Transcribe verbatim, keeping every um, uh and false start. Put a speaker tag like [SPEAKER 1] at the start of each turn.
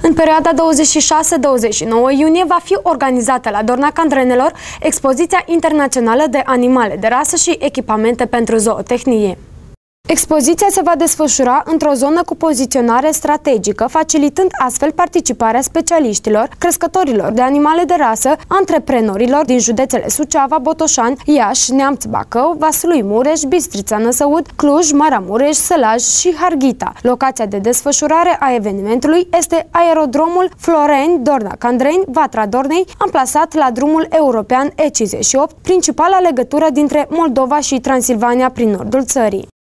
[SPEAKER 1] În perioada douăzeci și șase - douăzeci și nouă iunie va fi organizată la Dorna Candrenelor expoziția internațională de animale de rasă și echipamente pentru zootehnie. Expoziția se va desfășura într-o zonă cu poziționare strategică, facilitând astfel participarea specialiștilor, crescătorilor de animale de rasă, antreprenorilor din județele Suceava, Botoșani, Iași, Neamț, Bacău, Vaslui, Mureș, Bistrița, Năsăud, Cluj, Maramureș, Sălaj și Harghita. Locația de desfășurare a evenimentului este aerodromul Floreni, Dorna Candreni, Vatra Dornei, amplasat la drumul european E cincizeci și opt, principala legătură dintre Moldova și Transilvania prin nordul țării.